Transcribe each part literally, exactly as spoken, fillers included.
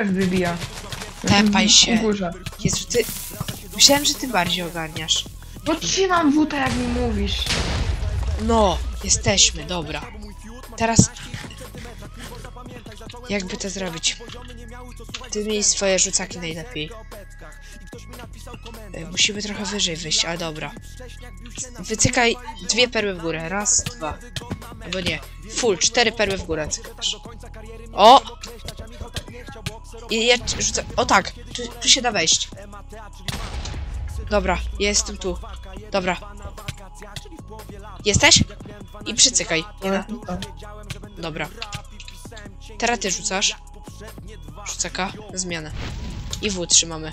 też wybija. Tepaj się. Górze. Jezu, ty... Myślałem, że ty bardziej ogarniasz. No trzymam wódę, jak mi mówisz. No, jesteśmy, dobra. Teraz... Jakby to zrobić? Ty miej swoje rzucaki najlepiej. Musimy trochę wyżej wyjść, ale dobra. Wycykaj dwie perły w górę. Raz, dwa. Albo nie. Full, cztery perły w górę cykasz. O! I ja rzucę... O tak, tu, tu się da wejść. Dobra, ja jestem tu. Dobra. Jesteś? I przycykaj. Dobra. Teraz ty rzucasz. Rzucaka, zmianę. I W trzymamy.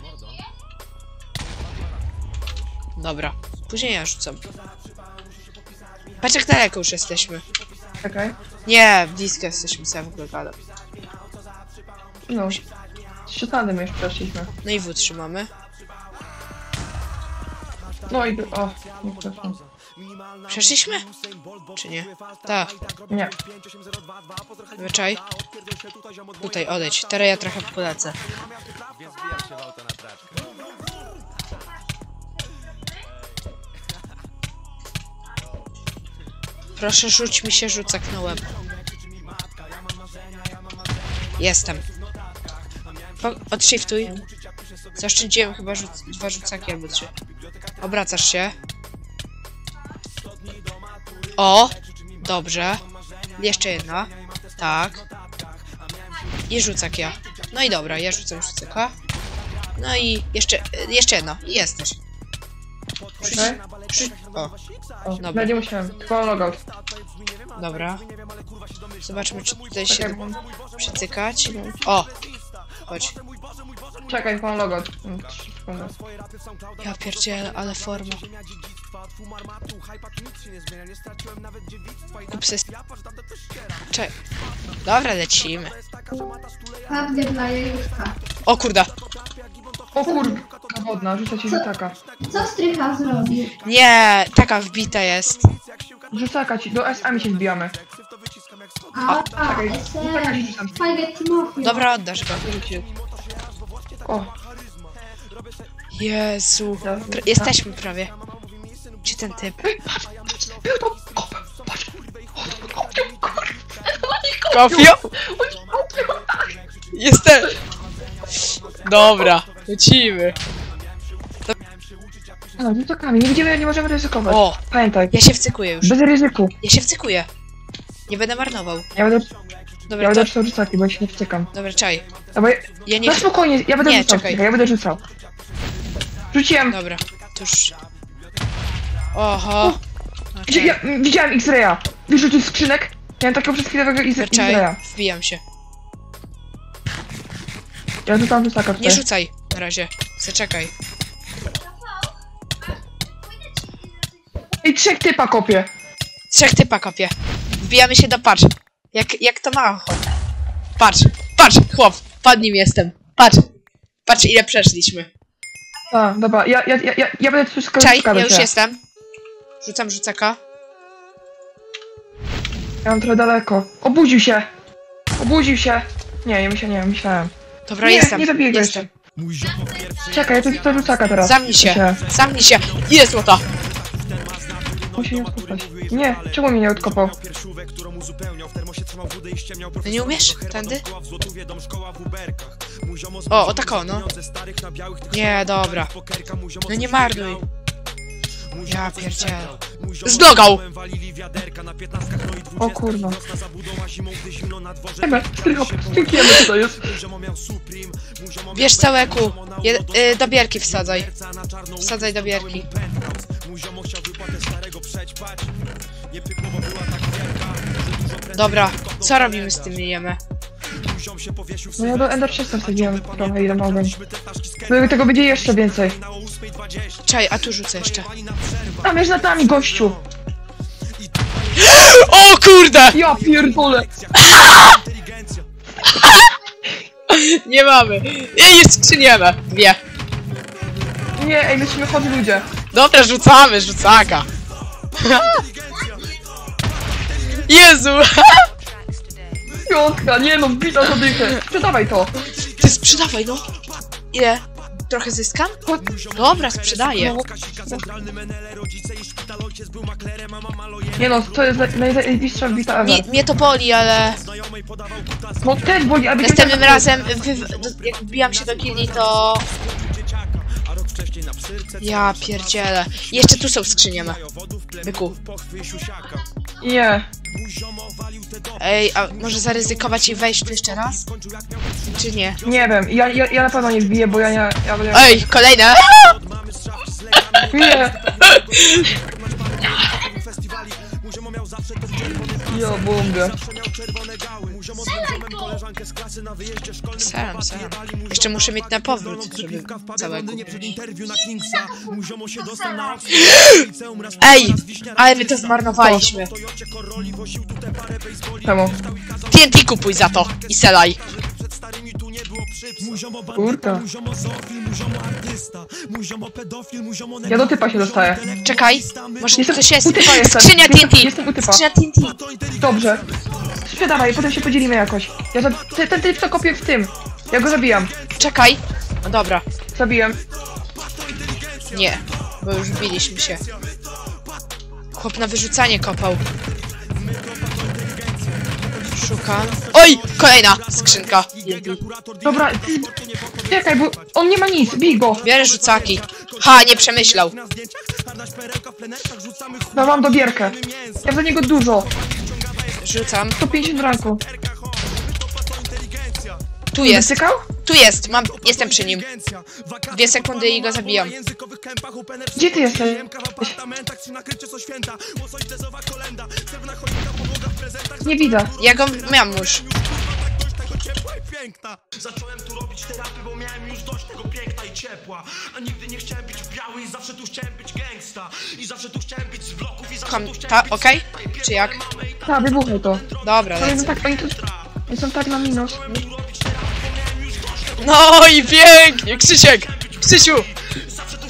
Dobra. Później ja rzucam. Patrz jak daleko już jesteśmy. Czekaj. Nie, blisko jesteśmy, co ja w ogóle gadam. No. Z szatanem już przeszliśmy. No i W trzymamy. No i... O, nie przeszłam. Przeszliśmy? Czy nie? Tak. Nie. Wyczaj. Tutaj odejdź. Teraz ja trochę polecę. Proszę, rzuć mi się rzucak na łeb. Jestem. Po odshiftuj. Zaszczędziłem chyba rzuc dwa rzucaki albo trzy. Obracasz się. O! Dobrze. Jeszcze jedna. Tak. I rzucak ja. No i dobra, ja rzucam rzucaka. No i jeszcze, jeszcze jedno. I jesteś. Rzuć, rzuć. O. O, dobra. będzie musiałem. Tylko logout. Dobra. Zobaczmy, czy tutaj się przycykać. O! Chodź. Czekaj, pan logout. Mm, Ja pierdzielę, ale forma. Kup se... Czekaj. Dobra, lecimy. Prawdę dla jajuszka. O kurde. O kurde, wodna, rzucę ci rzucaka. Co strycha zrobił? Nie, taka wbita jest. Rzucaka ci, do S A mi się zbijamy. A, a, czekaj, S rzucaka ci M. rzucam. Spaghetti Mafia. Dobra, oddasz go. O, Jezu. Pra jesteśmy prawie. Gdzie ten typ? był to kop, patrz. Kofio? Jestem. Dobra, lecimy. A, rzucakami, nie będziemy, nie możemy ryzykować. O, Pamiętaj, ja się wcykuję już. bez ryzyku. Ja się wcykuję. Nie będę marnował. Ja będę, Dobra, ja to... będę rzucał rzucaki, bo ja się nie wcykam. Dobra, czaj. Albo ja, Ja nie... no spokojnie, ja będę Nie, rzucał, czekaj. czekaj, ja będę rzucał. Rzuciłem. Dobra, to już... Oho. Gdzie- Ja widziałem X-Raya. Wyrzucił skrzynek. Miałem takiego przez chwilę Czaj, X-Raya. wbijam się. Ja rzucam rzucaka tutaj. Nie rzucaj na razie. Zaczekaj. I trzech typa kopie. Trzech typa kopie. Wbijamy się do patrz. Jak, jak to ma ochotę. Patrz, patrz, chłop. Pod nim jestem. Patrz. Patrz ile przeszliśmy. A, dobra, ja, ja, ja, ja będę wszystko Czaj, rzucaka ja do już ciebie. jestem. Rzucam rzucaka. Ja mam trochę daleko. Obudził się. Obudził się. Nie, nie myślałem, nie myślałem. Dobra, Nie, jestem. nie zabiję go Jestem. Czekaj, ja to, to rzucaka teraz. Zamknij się. Zamknij się. Ile złota? Musi nie odkopać. Nie, czemu mnie nie odkopał? No nie umiesz? Tędy? O, o tak o, no. Nie, dobra. No nie marnuj. Ja pierdzielę. Zlogał! O kurwa. Chyba, tylko spiękniemy co to jest. Bierz całe kół. Je, y, do bierki wsadzaj. Wsadzaj do bierki. Dobra, co robimy z tym jemy? No ja do Ender trzysta wsadziłem trochę ile mogłem. No tego będzie jeszcze więcej. Czaj, a tu rzucę jeszcze. Tam jest nad nami gościu. O kurde! Ja pierdolę. Nie mamy. I jest skrzyniemy. Dwie. Nie, ej, lecimy, chodź ludzie. Dobra, rzucamy, rzucaka. Jezu! Piątka, nie no, bita za dychę. Sprzedawaj to. Ty sprzedawaj, no. Ile? Trochę zyskam? Dobra, sprzedaję. Nie no, to jest naj- najzajebistsza wbita ever. Nie, mnie to boli, ale No też boli, aby... następnym razem, wy, do, jak wbijam się do gildii, to... Ja pierdzielę. Jeszcze tu są skrzynie, ma. Byku. Nie. Ej, a może zaryzykować i wejść tu jeszcze raz? Czy nie? Nie wiem, ja, ja, ja na pewno nie wbiję, bo ja nie... Ja, ja, Ej, kolejne! nie! Jo, bombę. Sam, sam. Jeszcze muszę mieć na powrót, żeby całego kupić. Ej! Ale my to zmarnowaliśmy. Czemu? T N T kupuj za to i selaj. Kurka. Ja do typa się dostaję. Czekaj, może Jestem coś jest. u typa jestem. Skrzynia T N T! Jestem u typa. Skrzynia T N T! Dobrze. Sprzedawaj, potem się podzielimy jakoś. Ja za... Ten, ten typ co kopię w tym. Ja go zabijam. Czekaj! No dobra, Zabiłem. nie, bo już biliśmy się. Chłop na wyrzucanie kopał. Szukam. Oj! Kolejna skrzynka. Dobra, ty... Czekaj, bo on nie ma nic. Bij go. Bierę rzucaki. Ha, nie przemyślał. No mam dobierkę. Ja za niego dużo. Rzucam. sto pięćdziesiąt ranku. Tu jest. Wysykał? Tu jest. Mam. Jestem przy nim. Dwie sekundy i go zabijam. Gdzie ty jesteś? Nie widzę. Ja go miałem już. Zacząłem tu robić terapię, bo miałem już dość tego piękna i ciepła. A nigdy nie chciałem być biały i zawsze tu chciałem być gangsta. I zawsze tu chciałem być z bloków i zawsze Kom tu chciałem ta, być... okej? Czy jak? Ta, wybuchaj to. Dobra, Oni lecę. są tak, oni tu... Oni są tak na minus. No i pięknie! Krzysiek! Krzysiu!